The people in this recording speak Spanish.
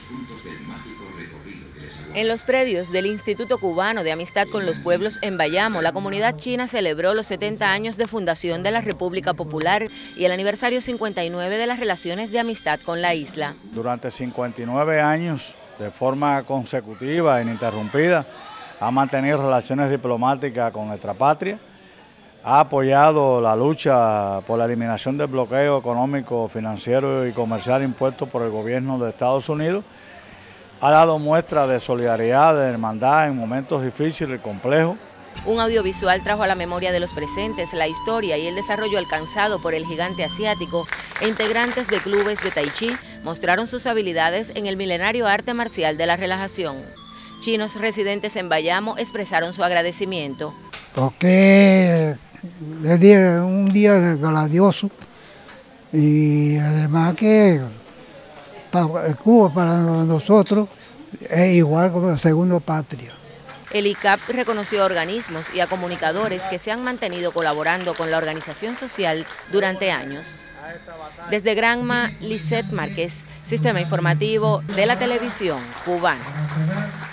En los predios del Instituto Cubano de Amistad con los Pueblos en Bayamo, la comunidad china celebró los 70 años de fundación de la República Popular y el aniversario 59 de las relaciones de amistad con la isla. Durante 59 años, de forma consecutiva e ininterrumpida, ha mantenido relaciones diplomáticas con nuestra patria, ha apoyado la lucha por la eliminación del bloqueo económico, financiero y comercial impuesto por el gobierno de Estados Unidos, ha dado muestra de solidaridad, de hermandad en momentos difíciles y complejos. Un audiovisual trajo a la memoria de los presentes la historia y el desarrollo alcanzado por el gigante asiático e integrantes de clubes de Tai Chi mostraron sus habilidades en el milenario arte marcial de la relajación. Chinos residentes en Bayamo expresaron su agradecimiento. Porque es un día grandioso y además que Cuba para nosotros es igual como la segunda patria. El ICAP reconoció a organismos y a comunicadores que se han mantenido colaborando con la organización social durante años. Desde Granma, Lisette Márquez, Sistema Informativo de la Televisión Cubana.